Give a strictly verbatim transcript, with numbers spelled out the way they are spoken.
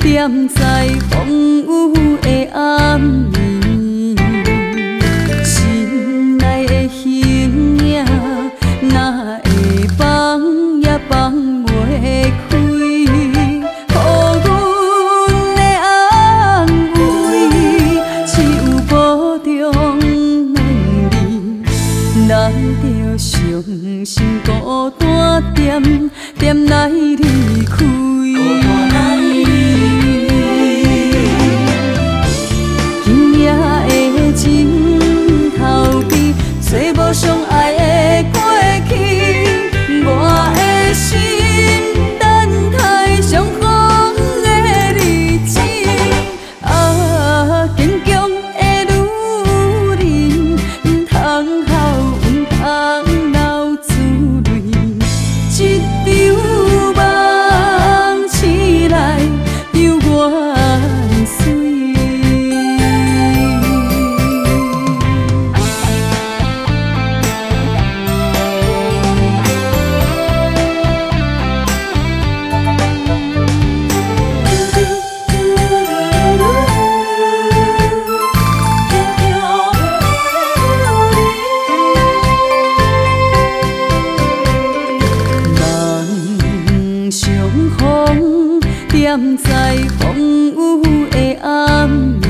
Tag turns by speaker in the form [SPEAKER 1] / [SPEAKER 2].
[SPEAKER 1] 踮在风雨的暗暝，心内的形影哪会放也放袂开，予阮的安慰，只有保重两字，咱着伤心孤单点点来离开。今夜的枕头边，找无相爱的过去，我的心等待相逢的日子。啊，坚强的女人，唔通哭，唔通流珠泪，一场梦醒来，犹原水。踮在风雨的暗暝。